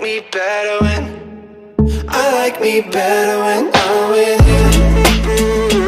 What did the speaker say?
me better when I like me better when I'm with you.